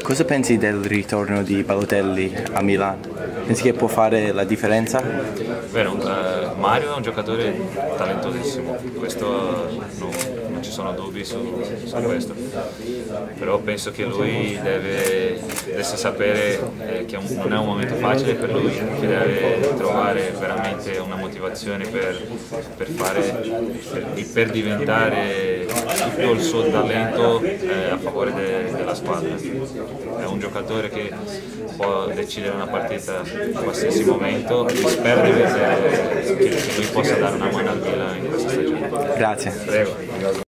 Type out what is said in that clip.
Cosa pensi del ritorno di Balotelli a Milan? Pensi che può fare la differenza? Vero, Mario è un giocatore talentosissimo, questo non ci sono dubbi su questo, però penso che lui deve sapere che non è un momento facile per lui, che deve trovare veramente una motivazione per diventare tutto il suo talento a favore della squadra. È un giocatore che può decidere una partita a qualsiasi momento e spero che lui possa dare una mano al Milan in questa stagione. Grazie. Prego.